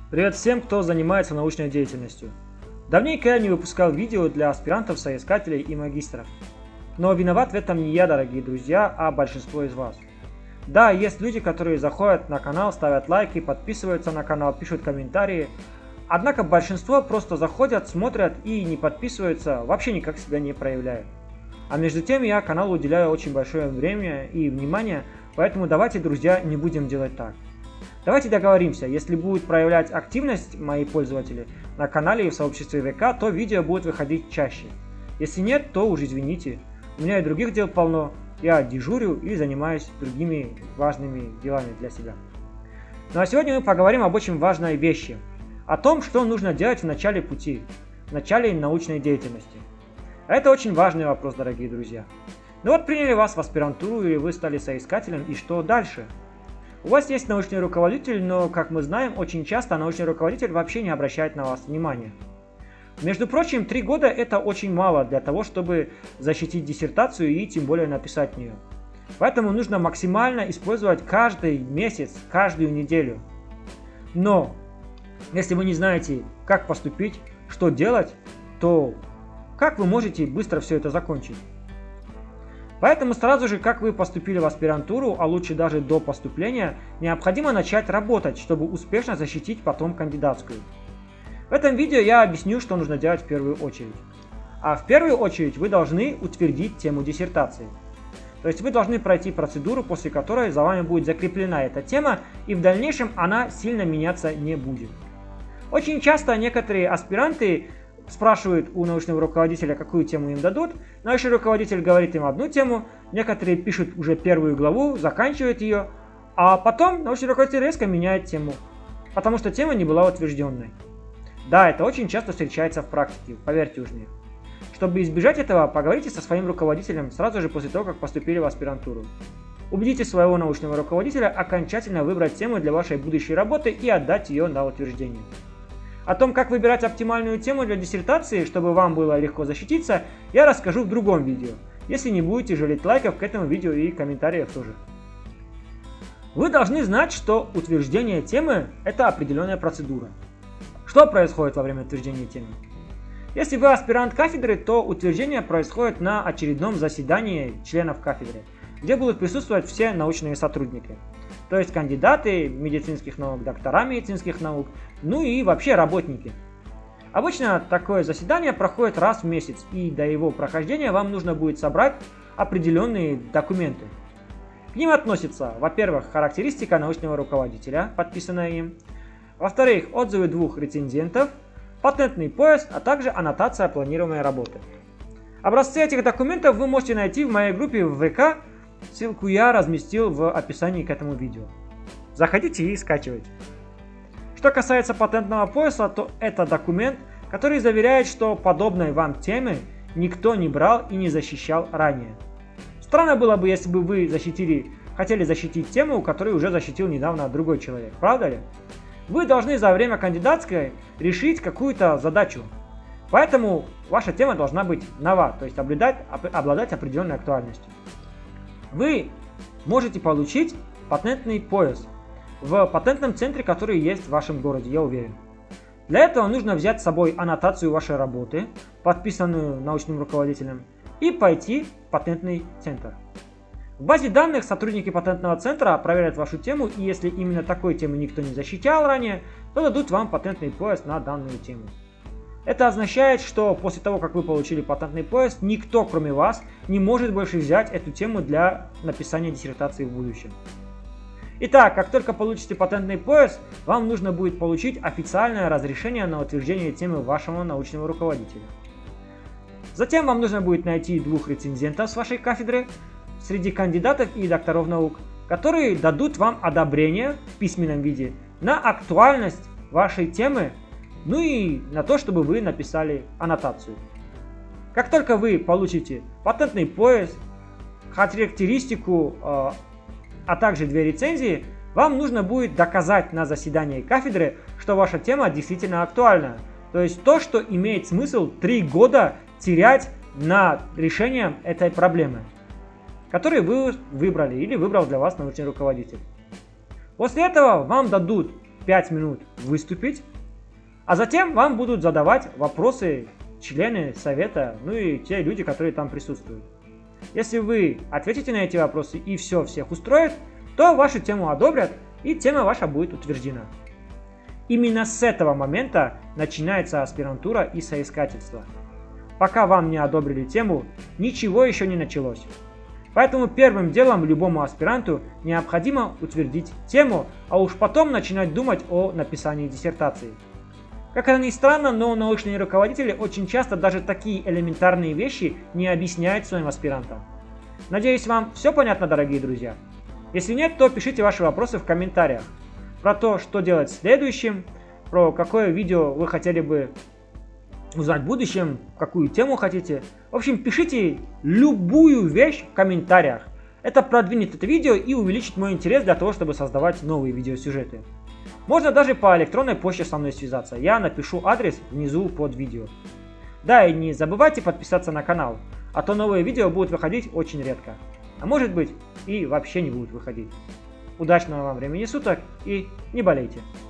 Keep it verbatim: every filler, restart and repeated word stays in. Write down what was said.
Привет всем, кто занимается научной деятельностью. Давненько я не выпускал видео для аспирантов, соискателей и магистров. Но виноват в этом не я, дорогие друзья, а большинство из вас. Да, есть люди, которые заходят на канал, ставят лайки, подписываются на канал, пишут комментарии. Однако большинство просто заходят, смотрят и не подписываются, вообще никак себя не проявляют. А между тем я каналу уделяю очень большое время и внимание, поэтому давайте, друзья, не будем делать так. Давайте договоримся, если будут проявлять активность мои пользователи на канале и в сообществе ВК, то видео будет выходить чаще. Если нет, то уж извините, у меня и других дел полно, я дежурю и занимаюсь другими важными делами для себя. Ну а сегодня мы поговорим об очень важной вещи, о том, что нужно делать в начале пути, в начале научной деятельности. Это очень важный вопрос, дорогие друзья. Ну вот приняли вас в аспирантуру или вы стали соискателем, и что дальше? У вас есть научный руководитель, но, как мы знаем, очень часто научный руководитель вообще не обращает на вас внимания. Между прочим, три года это очень мало для того, чтобы защитить диссертацию и тем более написать нее. Поэтому нужно максимально использовать каждый месяц, каждую неделю. Но, если вы не знаете, как поступить, что делать, то как вы можете быстро все это закончить? Поэтому сразу же, как вы поступили в аспирантуру, а лучше даже до поступления, необходимо начать работать, чтобы успешно защитить потом кандидатскую. В этом видео я объясню, что нужно делать в первую очередь. А в первую очередь вы должны утвердить тему диссертации. То есть вы должны пройти процедуру, после которой за вами будет закреплена эта тема, и в дальнейшем она сильно меняться не будет. Очень часто некоторые аспиранты спрашивают у научного руководителя, какую тему им дадут. Научный руководитель говорит им одну тему, некоторые пишут уже первую главу, заканчивают ее, а потом научный руководитель резко меняет тему, потому что тема не была утвержденной. Да, это очень часто встречается в практике, поверьте уж мне. Чтобы избежать этого, поговорите со своим руководителем сразу же после того, как поступили в аспирантуру. Убедите своего научного руководителя окончательно выбрать тему для вашей будущей работы и отдать ее на утверждение. О том, как выбирать оптимальную тему для диссертации, чтобы вам было легко защититься, я расскажу в другом видео, если не будете жалеть лайков к этому видео и комментариев тоже. Вы должны знать, что утверждение темы – это определенная процедура. Что происходит во время утверждения темы? Если вы аспирант кафедры, то утверждение происходит на очередном заседании членов кафедры, где будут присутствовать все научные сотрудники. То есть кандидаты медицинских наук, доктора медицинских наук, ну и вообще работники. Обычно такое заседание проходит раз в месяц, и до его прохождения вам нужно будет собрать определенные документы. К ним относятся, во-первых, характеристика научного руководителя, подписанная им, во-вторых, отзывы двух рецензентов, патентный пояс, а также аннотация планируемой работы. Образцы этих документов вы можете найти в моей группе в ВК, ссылку я разместил в описании к этому видео. Заходите и скачивайте. Что касается патентного пояса, то это документ, который заверяет, что подобной вам темы никто не брал и не защищал ранее. Странно было бы, если бы вы защитили, хотели защитить тему, которую уже защитил недавно другой человек, правда ли? Вы должны за время кандидатской решить какую-то задачу. Поэтому ваша тема должна быть нова, то есть обладать, обладать определенной актуальностью. Вы можете получить патентный пояс в патентном центре, который есть в вашем городе, я уверен. Для этого нужно взять с собой аннотацию вашей работы, подписанную научным руководителем, и пойти в патентный центр. В базе данных сотрудники патентного центра проверят вашу тему, и если именно такой темы никто не защищал ранее, то дадут вам патентный пояс на данную тему. Это означает, что после того, как вы получили патентный пояс, никто, кроме вас, не может больше взять эту тему для написания диссертации в будущем. Итак, как только получите патентный пояс, вам нужно будет получить официальное разрешение на утверждение темы вашего научного руководителя. Затем вам нужно будет найти двух рецензентов с вашей кафедры среди кандидатов и докторов наук, которые дадут вам одобрение в письменном виде на актуальность вашей темы, ну и на то, чтобы вы написали аннотацию. Как только вы получите патентный пояс, характеристику, э, а также две рецензии, вам нужно будет доказать на заседании кафедры, что ваша тема действительно актуальна. То есть то, что имеет смысл три года терять на решение этой проблемы, которую вы выбрали или выбрал для вас научный руководитель. После этого вам дадут пять минут выступить, а затем вам будут задавать вопросы члены совета, ну и те люди, которые там присутствуют. Если вы ответите на эти вопросы и все всех устроит, то вашу тему одобрят и тема ваша будет утверждена. Именно с этого момента начинается аспирантура и соискательство. Пока вам не одобрили тему, ничего еще не началось. Поэтому первым делом любому аспиранту необходимо утвердить тему, а уж потом начинать думать о написании диссертации. Как это ни странно, но научные руководители очень часто даже такие элементарные вещи не объясняют своим аспирантам. Надеюсь, вам все понятно, дорогие друзья? Если нет, то пишите ваши вопросы в комментариях. Про то, что делать следующим, про какое видео вы хотели бы узнать в будущем, какую тему хотите. В общем, пишите любую вещь в комментариях. Это продвинет это видео и увеличит мой интерес для того, чтобы создавать новые видеосюжеты. Можно даже по электронной почте со мной связаться. Я напишу адрес внизу под видео. Да, и не забывайте подписаться на канал, а то новые видео будут выходить очень редко. А может быть и вообще не будут выходить. Удачного вам времени суток и не болейте.